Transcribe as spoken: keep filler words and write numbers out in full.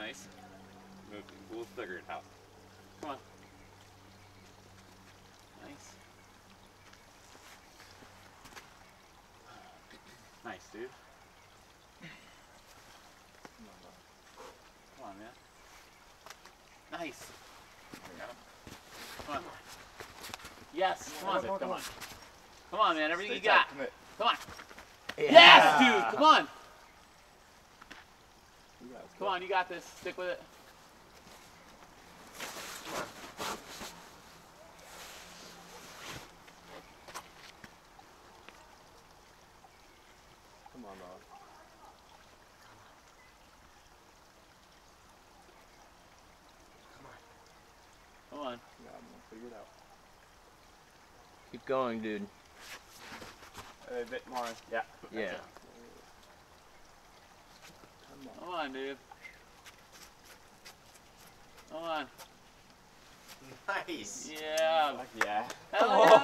Nice. We'll figure it out. Come on. Nice. Nice, dude. Come on, man. Nice. There we go. Come on. Yes. Come on, come on. Come on, man. Everything you got. Come on. Yeah. Yes, dude. Come on. Come on, you got this. Stick with it. Come on, dog. Come on. Yeah, I'm gonna figure it out. Keep going, dude. A bit more. Yeah. Yeah. Come on. Come on, dude. Come on. Nice. Yeah. Fuck yeah. Hell yeah.